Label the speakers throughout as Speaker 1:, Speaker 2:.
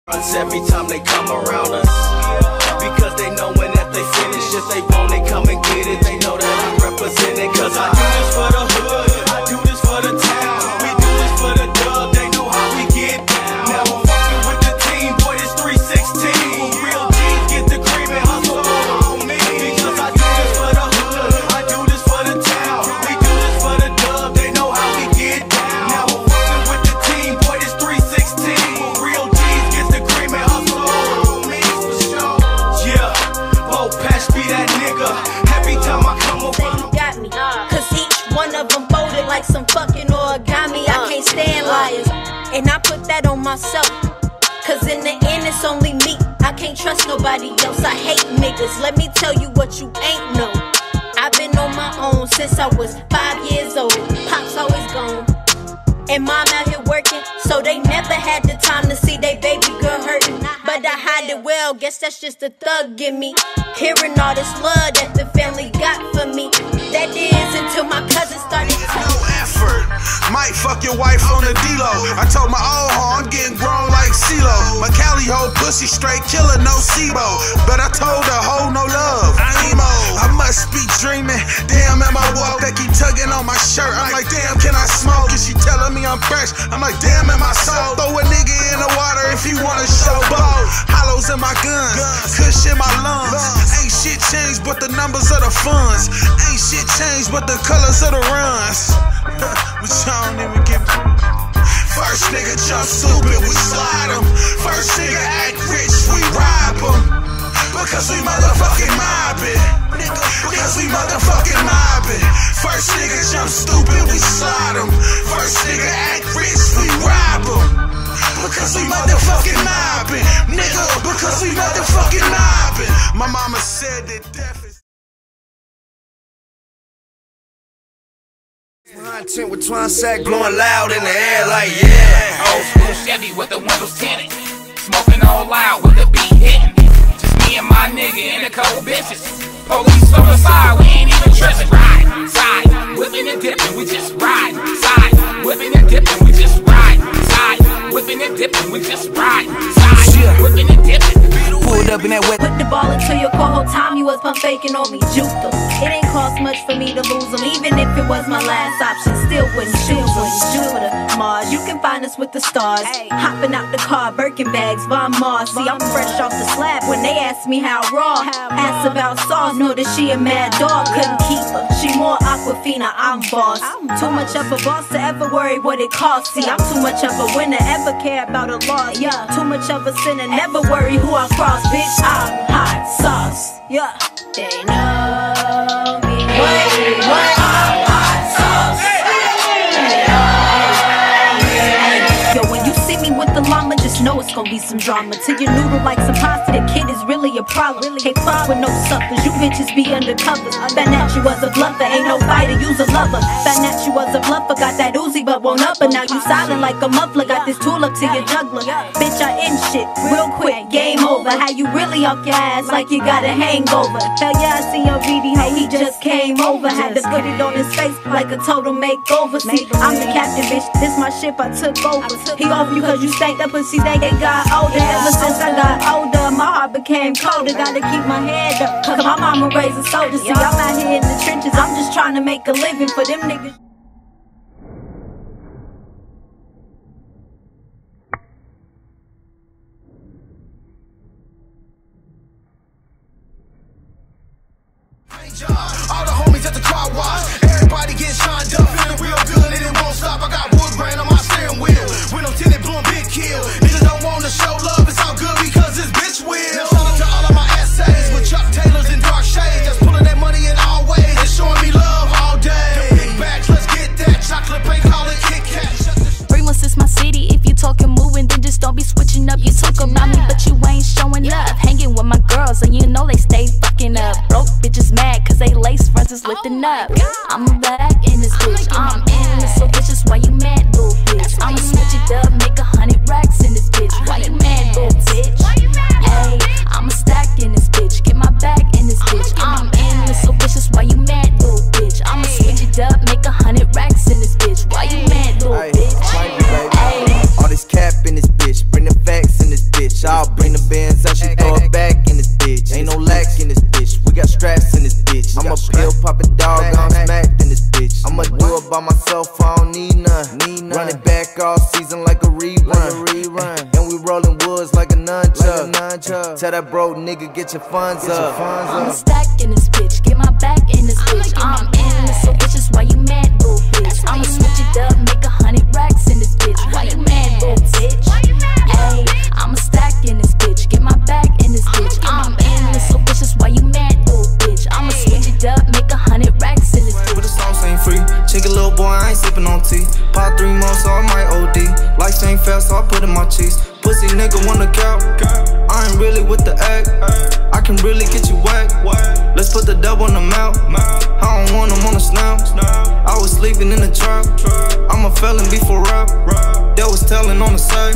Speaker 1: Every time they come around us, because they knowin' that they finish. If they want it, come and get it. They know that I represent it. Cause I do this for the hood, I do this for the town. We do this for the dub, they know how we get down. Now I'm fucking with the team, boy, this 316. Real G's get the cream and hustle on me. Because I do this for the hood, I do this for the town. We do this for the dub, they know how we get down. Now I'm fucking with the team, boy, this 316. Real G's get the cream and hustle on me. Yeah, Bo Pesh be that nigga. Every time I come around,
Speaker 2: got me. Cause each one of them folded like some fucking origami. I can't stand liars, and I put that on myself. Cause in the end it's only me, I can't trust nobody else. I hate niggas, let me tell you what you ain't know. I've been on my own since I was 5 years old. Pop's always gone, and mom out here working, so they never had the time to see they baby girl hurting. But I hide it well, guess that's just a thug in me. Hearing all this love that the family got for me. That is until my cousin started
Speaker 3: No effort, might fuck your wife on the D-Lo. I told my old hoe I'm getting grown like CeeLo. My Cali hoe pussy straight killer, no SIBO. But I told her hoe no love, emo. I must be dreaming, damn at my walk they keep tugging on my shirt. I'm like damn can I smoke, and she telling me I'm fresh. I'm like damn in my soul, throw a nigga in the water if you wanna show boat. Hollows in my guns, kush in my lungs. Ain't shit changed but the numbers of the funds. Ain't shit changed but the colors of the runs. But y'all don't even get. First nigga jump stupid, we slide him. First nigga act rich, we rob him. Because we motherfucking mobbing. Because we motherfucking mobbing. First nigga jump stupid, we slide him. First nigga act rich, we rob him. Because we motherfucking mobbing. Nigga, because we motherfucking mobbing. My mama said that death is
Speaker 4: Content with Twan Sack blowing loud in the air like yeah.
Speaker 5: Old school Chevy with the windows tinted, smoking all loud with the beat hitting. Just me and my nigga and a couple bitches. Police on the side, we ain't even tripping. Ride, side, whipping and dipping, we just ride. Side, whipping and dipping, we just ride. Side, whipping and dipping, we just ride. Side, whipping and dipping.
Speaker 4: pulled up in that wet.
Speaker 2: Put the ball into your court, whole time you was pump faking on me, juked them. It ain't cost much for me to lose them, even if it was my last option, still wouldn't choose them. Jupiter, Mars, you can find us with the stars. Hopping out the car, Birkin bags, Von Mars. See, I'm fresh off the slab when they ask me how raw. Ask about sauce, know that she a mad dog, couldn't keep her. She more Aquafina, I'm boss. Too much of a boss to ever worry what it costs. See, I'm too much of a winner, ever care about a loss. Yeah, too much of a sinner, never worry who I cross. Bitch, I'm hot sauce. Yeah, they know me. What? I'm hot sauce. Yo, when you see me with the llama, just know it's gonna be some drama. Till you noodle like some pasta, the kid is really a problem. Can't fuck with no suckers, you bitches be undercover. Found out you was a bluffer, ain't no fighter, you's a lover. Found out you was a bluffer, got that Uzi but won't up. And now you silent like a muffler, got this tool up to your juggler. Bitch, I end shit real quick, game over. How you really off your ass like you got a hangover. Hell yeah, I see your video, he just came over. Had to put it on his face like a total makeover. See, I'm the captain, bitch, this my ship, I took over. He off you cause you stank up pussy, they got older. Ever since I got older, my heart became colder. Gotta keep my head up, cause my mama raised a soldier. See, I'm out here in the trenches, I'm just trying to make a living for them niggas.
Speaker 3: All the homies at the car wash, everybody getting shined up, feeling real good and it won't stop. I got wood grain on my steering wheel, window tinted, blowing big kill. Niggas don't wanna show love, it's all good because this bitch will. Shout out to all of my essays with Chuck Taylors and dark shades, that's pulling that money in all ways and showing me love all day. The big bags, let's get that chocolate paint, call it Kit Kat.
Speaker 6: 3 months is my city. If you talking moving, then just don't be switching up. You talk about me, but you ain't showing up. Hanging with my girls, and you know they stay fucking up. Broke bitches mad, cause they lace fronts is lifting up. I'm back in this bitch, I'm in this, so bitches, why you mad, little bitch? I'ma switch it up, make 100 racks in this bitch. Why you mad, little bitch? Hey, I'ma stack in this bitch, get my bag in this bitch. I'm in this, so bitches, why you mad, little bitch? I'ma switch it up, make 100 racks in this bitch. Why you mad, little bitch?
Speaker 4: All this cap in this bitch, bring the facts in this bitch.
Speaker 7: myself, I don't need none. Run it back all season like a rerun. And we rolling woods like a nunchuck. Tell that broke nigga, get your funds up.
Speaker 6: I'm stacking this bitch, get my back in this bitch. I'm in this, so bitch, that's why you mad, little bitch. I'ma switch it up, make 100 racks in this bitch. Why you mad, little bitch? Ayy, I'm a stack in this bitch, get my back in this bitch. I'm in this, so bitch, that's why you mad, little bitch. I'ma switch it up, make 100 racks in this bitch.
Speaker 7: But the sauce ain't free. Chicken little boy, I ain't sippin' on tea. Pop 3 months, so I might OD. Life ain't fast, so I put in my cheese. Pussy nigga wanna count. I ain't really with the act. I can really get you whack. Let's put the dub on the mouth. I don't want him on the snout. I was sleeping in the trap. I'm a felon before rap. That was telling on the side.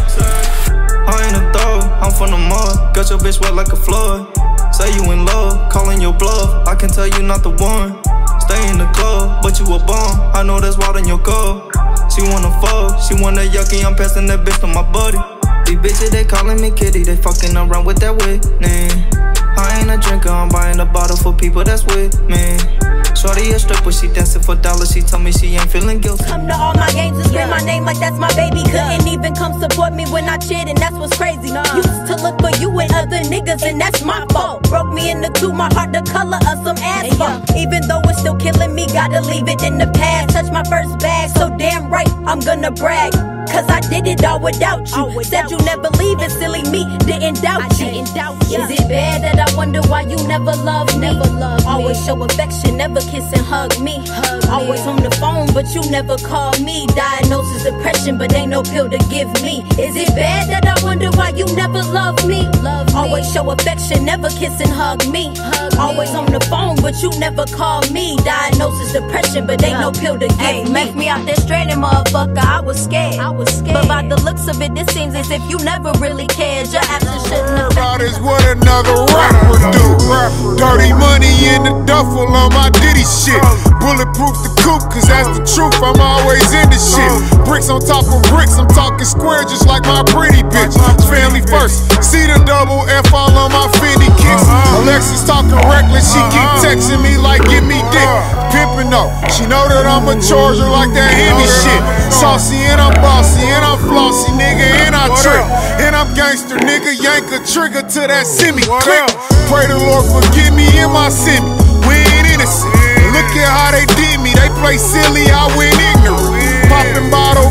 Speaker 7: I ain't a thug, I'm from the mud. Got your bitch wet like a flood. Say you in love, calling your bluff. I can tell you not the one. Stay in the club, but you a bum. I know that's wild in your cup. She wanna fuck, she want that yucky. I'm passing that bitch to my buddy. These bitches, they calling me kitty. They fucking around with that Whitney. I ain't a drinker, I'm buying a bottle for people that's with me. Shorty a stripper, she dancing for dollars. She told me she ain't feeling guilty.
Speaker 2: Come to all my games and scream my name like that's my baby. Couldn't even come support me when I cheered, and that's what's crazy. Used to look for you and other niggas, and that's my fault. Broke me into two, my heart the color of some asphalt. Even though it's still killing me, gotta leave it in the past. Touch my first bag, so damn right, I'm gonna brag. Cause I did it all without you. Said you never leave it, silly me, didn't doubt you. Is it bad that I wonder why you never loved me? Always show affection, never kiss and hug me. Always on the phone, but you never call me. Diagnosis depression, but ain't no pill to give me. Is it bad that I wonder why you never loved me? Always show affection, never kiss and hug me. Always on the phone, but you never call me. Diagnosis depression, but ain't no pill to give me. Make me out there stranded, motherfucker, I was scared. But by the looks of it, it seems as if you never really cared. Your absence shouldn't have
Speaker 3: about is what another rapper do. Dirty money in the duffel on my Diddy shit. Bulletproof the coupe, cause that's the truth, I'm always in the shit. Bricks on top of bricks, I'm talking square just like my pretty bitch. It's family first, see the double F all on my Fendi kicks. Alexis talking reckless, she keep texting me like give me dick. Pimpin' though, she know that I'm a charger like that Henny shit. Saucy and I'm bossy and I'm flossy, nigga, and I trip. And I'm gangster, nigga, yank a trigger to that semi click. Pray the Lord forgive me in my semi, we ain't innocent. Look at how they did me, they play silly, I went ignorant. Poppin' bottle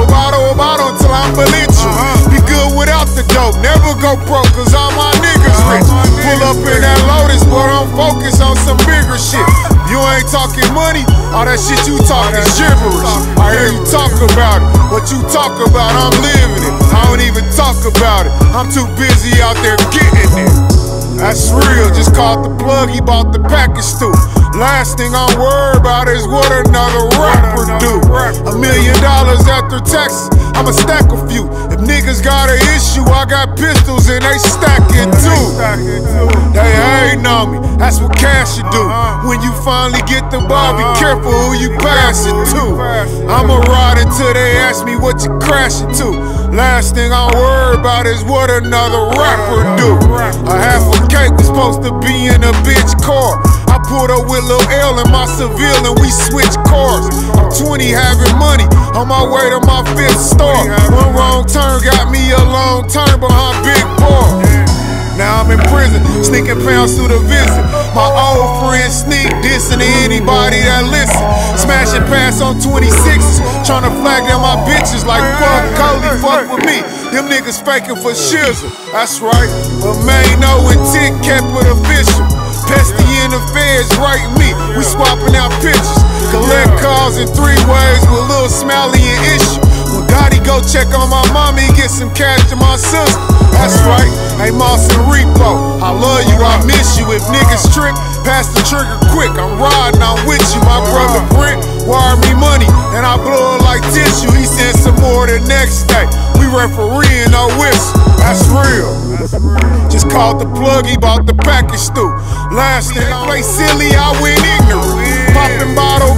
Speaker 3: until I'm belligerent. Be good without the dope, never go broke, cause all my niggas rich. Pull up in that Lotus, but I'm focused on some bigger shit. You ain't talking money, all that shit you talking gibberish. I hear you talk about it, what you talk about, I'm living it. I don't even talk about it, I'm too busy out there getting it. That's real, just called the plug, he bought the package too. Last thing I'm worried about is what another rapper do. $1 million after taxes, I'ma stack a few. If niggas got an issue, I got pistols and they stacking too. They hating on me, that's what cash should do. When you finally get the ball, be careful who you pass it to. I'ma ride until they ask me what you crashing to. Last thing I'm worried about is what another rapper do. A half a cake was supposed to be in a bitch car. I pulled up with Lil L in my Seville and we switched cars. I'm 20 having money, on my way to my 5th star. One wrong turn got me a long turn behind Big Bar. Now I'm in prison, sneaking pounds through the visit. My old friend sneak dissing to anybody that listen. Smashing pass on 26s, tryna flag down my bitches like fuck Cody, fuck with me. Them niggas faking for shizzle, that's right. But man, no intent kept it official. Pesty in the feds writing me, we swapping out pictures. Collect calls in 3 ways with Lil Smiley and Issue. When Gotti go check on my mommy, get some cash to my sister. That's right, hey Moss and Repo, I love you, I miss you. If niggas trip, pass the trigger quick. I'm riding, I'm with you. My brother Brent wired me money, and I blow it like tissue. He sent some more the next day. We refereeing, no whistle. That's real. Just called the plug, he bought the package through. Last thing I play silly, I went ignorant. Poppin' bottle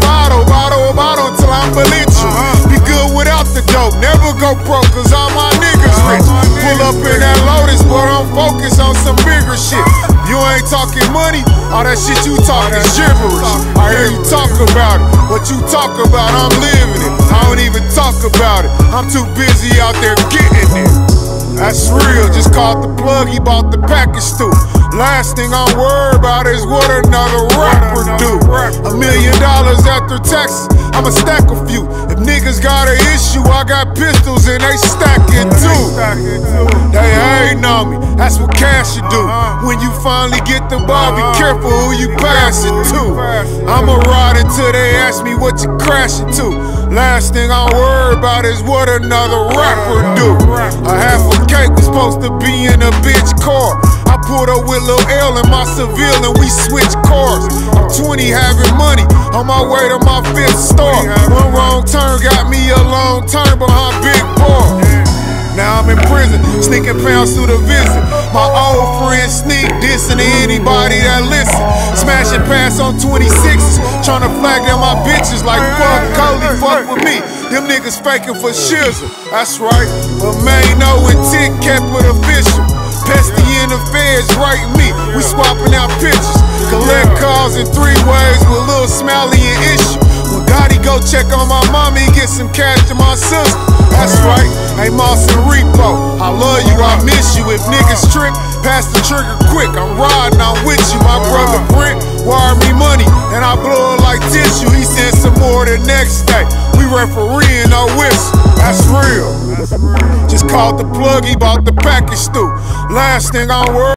Speaker 3: until I'm belligerent. Be good without the dope, never go broke, cause all my niggas rich. Pull up in that Lotus, but I'm focused on some bigger shit. You ain't
Speaker 8: talking money, all that shit you talk is gibberish. I hear you talk about it, what you talk about, I'm living it. I don't even talk about it, I'm too busy out there getting it. That's real, just called the plug, he bought the package too. Last thing I'm worried about is what another rapper do. $1 million after taxes, I'ma stack a few. If niggas got an issue, I got pistols and they stacking too. They hating on me, that's what cash should do. When you finally get the bar, be careful who you pass it to. I'ma ride until they ask me what you crashing to. Last thing I'm worried about is what another rapper do. A half a cake was supposed to be in a bitch car. I pulled up with Lil L in my Seville and we switched cars. I'm 20 having money, on my way to my 5th star. One wrong turn got me a long turn behind Big Bar. Now I'm in prison, sneaking pounds through the visit. My old friend sneak dissing to anybody that listen. Smashing pass on 26s, trying to flag down my bitches like fuck Cody, fuck with me. Them niggas faking for shizzle, that's right. But man, no intent kept it official. Pesty in the feds writing me, we swapping out pictures. Collect calls in 3 ways with Lil Smiley and Issue. When Gotti go check on my mama, he get some cash to my sister. That's right, hey Moss and Repo, I love you, I miss you. If niggas trip, pass the trigger quick. I'm riding, I'm with you. My brother Brent wire me money, and I blow it like tissue. He sent some more the next day. We refereeing, no whistle. That's real. Just called the plug, he bought the package too. Last thing I'm worried